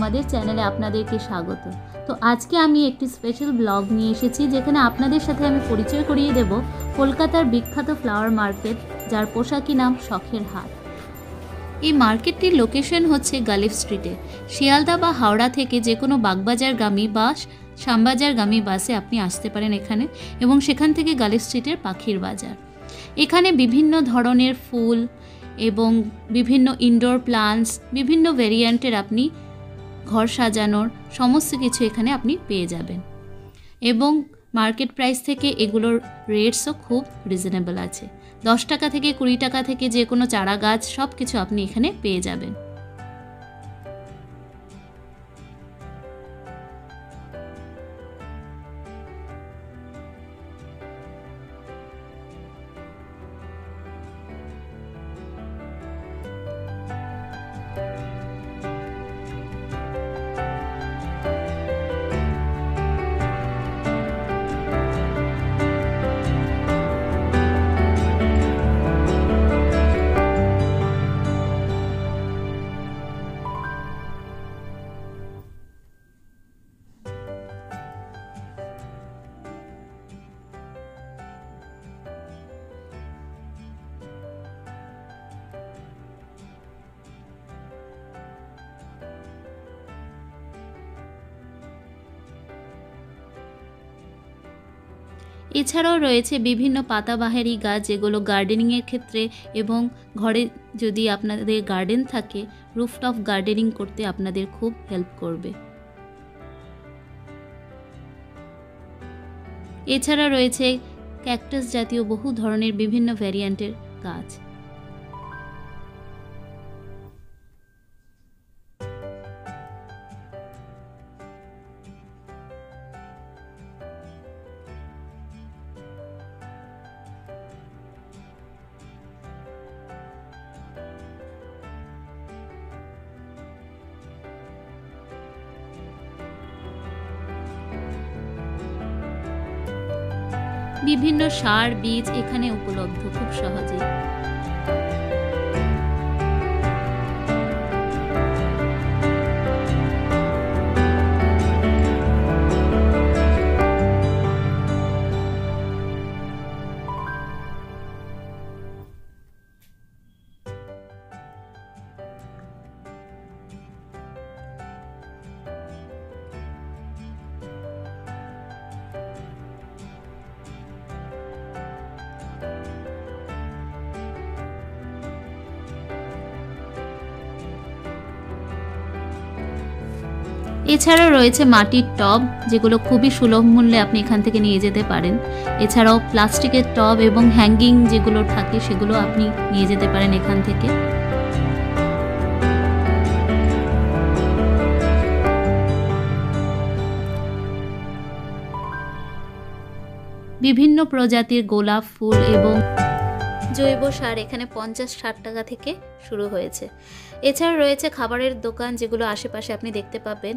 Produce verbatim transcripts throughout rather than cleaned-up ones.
আমাদের চ্যানেলে আপনাদেরকে স্বাগত। তো আজকে আমি একটি স্পেশাল ব্লগ নিয়ে এসেছি, যেখানে আপনাদের সাথে আমি পরিচয় করিয়ে দেব কলকাতার বিখ্যাত ফ্লাওয়ার মার্কেট, যার পোশাকি নাম শখের হাট। এই মার্কেটটির লোকেশন হচ্ছে গালিফ স্ট্রিটে। শিয়ালদা বা হাওড়া থেকে যে কোনো বাগবাজারগামী বা শ্যামবাজারগামী বাসে আপনি আসতে পারেন এখানে, এবং সেখান থেকে গালিফ স্ট্রিটের পাখির বাজার। এখানে বিভিন্ন ধরনের ফুল এবং বিভিন্ন ইনডোর প্লান্টস, বিভিন্ন ভেরিয়েন্টের আপনি ঘর সাজানোর সমস্ত কিছু এখানে আপনি পেয়ে যাবেন, এবং মার্কেট প্রাইস থেকে এগুলোর রেটসও খুব রিজনেবল আছে। দশ টাকা থেকে কুড়ি টাকা থেকে যে কোনো চারা গাছ সব কিছু আপনি এখানে পেয়ে যাবেন। এছাড়াও রয়েছে বিভিন্ন পাতাবাহারি গাছ, যেগুলো গার্ডেনিংয়ের ক্ষেত্রে এবং ঘরে যদি আপনাদের গার্ডেন থাকে, রুফটপ গার্ডেনিং করতে আপনাদের খুব হেল্প করবে। এছাড়া রয়েছে ক্যাকটাস জাতীয় বহু ধরনের বিভিন্ন ভ্যারিয়েন্টের গাছ। বিভিন্ন সার বীজ এখানে উপলব্ধ খুব সহজেই। এছাড়াও রয়েছে মাটির টব, যেগুলো খুবই সুলভ মূল্যে আপনি এখান থেকে নিয়ে যেতে পারেন। এছাড়াও প্লাস্টিকের টব এবং হ্যাঙ্গিং যেগুলো থাকে সেগুলো আপনি নিয়ে যেতে পারেন এখান থেকে। বিভিন্ন প্রজাতির গোলাপ ফুল এবং জৈব সার এখানে পঞ্চাশ ষাট টাকা থেকে শুরু হয়েছে। এছাড়া রয়েছে খাবারের দোকান, যেগুলো আশেপাশে আপনি দেখতে পাবেন।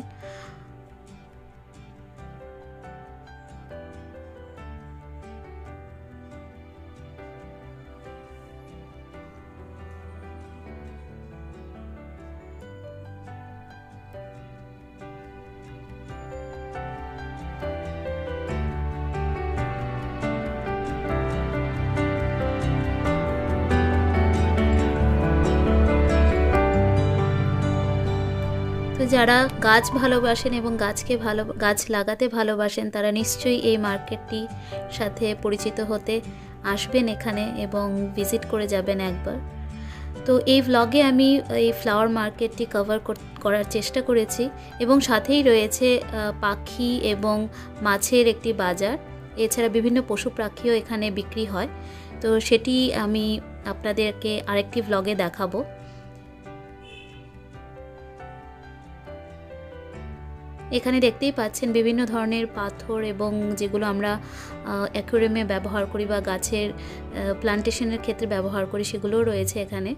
তো যারা গাছ ভালোবাসেন এবং গাছকে ভালো গাছ লাগাতে ভালোবাসেন, তারা নিশ্চয়ই এই মার্কেটটির সাথে পরিচিত হতে আসবেন এখানে এবং ভিজিট করে যাবেন একবার। তো এই ভ্লগে আমি এই ফ্লাওয়ার মার্কেটটি কভার করার চেষ্টা করেছি, এবং সাথেই রয়েছে পাখি এবং মাছের একটি বাজার। এছাড়া বিভিন্ন পশু পাখিও এখানে বিক্রি হয়, তো সেটি আমি আপনাদেরকে আরেকটি ভ্লগে দেখাবো। এখানে দেখতেই পাচ্ছেন বিভিন্ন ধরনের পাথর, এবং যেগুলো আমরা অ্যাকুয়ারিয়ামে ব্যবহার করি বা গাছের প্লান্টেশনের ক্ষেত্রে ব্যবহার করি, সেগুলোও রয়েছে এখানে।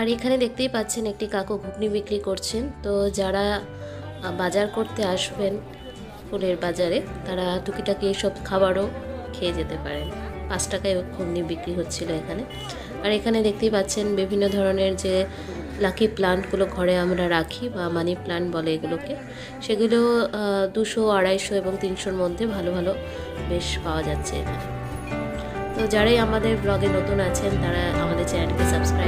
এখানে দেখতেই পাচ্ছেন একটি কাকু ঘুগনি বিক্রি করছেন। তো যারা বাজার করতে আসবেন ফুলের বাজারে তারা টুকিটাকি এসব খাবারও খেয়ে যেতে পারেন। পাঁচ টাকায় ঘুগনি বিক্রি হচ্ছিল এখানে। আর এখানে দেখতেই পাচ্ছেন বিভিন্ন ধরনের যে লাকি প্লান্টগুলো ঘরে আমরা রাখি বা মানি প্লান্ট বলে এগুলোকে, সেগুলো দুশো আড়াইশো এবং তিনশোর মধ্যে ভালো ভালো বেশ পাওয়া যাচ্ছে এখানে। তো যারাই আমাদের ব্লগে নতুন আছেন তারা আমাদের চ্যানেলকে সাবস্ক্রাইব